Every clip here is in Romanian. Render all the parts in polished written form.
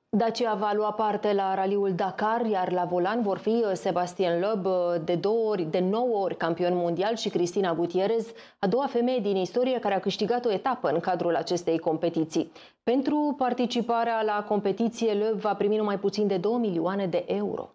Dacia va lua parte la raliul Dakar, iar la volan vor fi Sebastien Loeb, de 9 ori campion mondial, și Cristina Gutierrez, a doua femeie din istorie care a câștigat o etapă în cadrul acestei competiții. Pentru participarea la competiție, Loeb va primi numai puțin de 2 milioane de euro.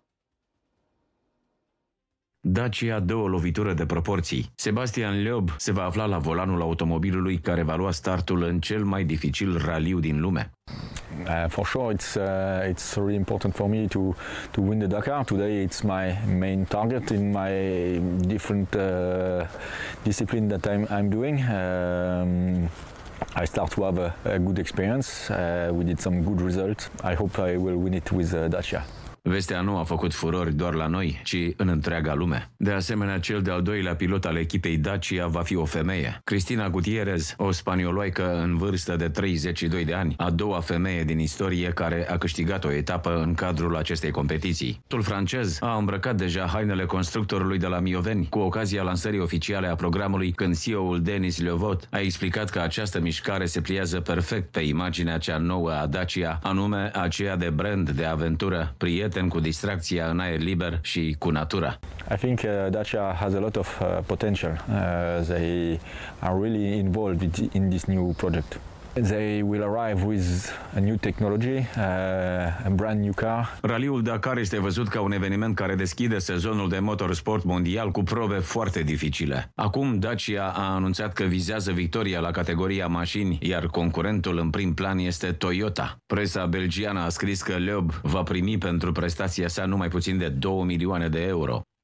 Dacia dă o lovitură de proporții. Sebastian Loeb se va afla la volanul automobilului care va lua startul în cel mai dificil raliu din lume. For sure, it's really important for me to win the Dakar. Today, it's my main target in my different discipline that I'm doing. I start to have a good experience. We did some good results. I hope I will win it with Dacia. Vestea nu a făcut furori doar la noi, ci în întreaga lume. De asemenea, cel de-al doilea pilot al echipei Dacia va fi o femeie. Cristina Gutierrez, o spanioloică în vârstă de 32 de ani, a doua femeie din istorie care a câștigat o etapă în cadrul acestei competiții. Pilotul francez a îmbrăcat deja hainele constructorului de la Mioveni cu ocazia lansării oficiale a programului, când CEO-ul Denis Levot a explicat că această mișcare se pliază perfect pe imaginea cea nouă a Dacia, anume aceea de brand de aventură, prieten cu distracția în aer liber și cu natura. I think Dacia has a lot of potential. They are really involved in this new project. They will arrive with a new technology, a brand new car. Raliul Dakar este văzut ca un eveniment care deschide sezonul de motorsport mondial cu probe foarte dificile. Acum Dacia a anunțat că vizează victoria la categoria mașini, iar concurentul în prim plan este Toyota. Presa belgiană a scris că Loeb va primi pentru prestația sa numai puțin de 2 milioane de euro.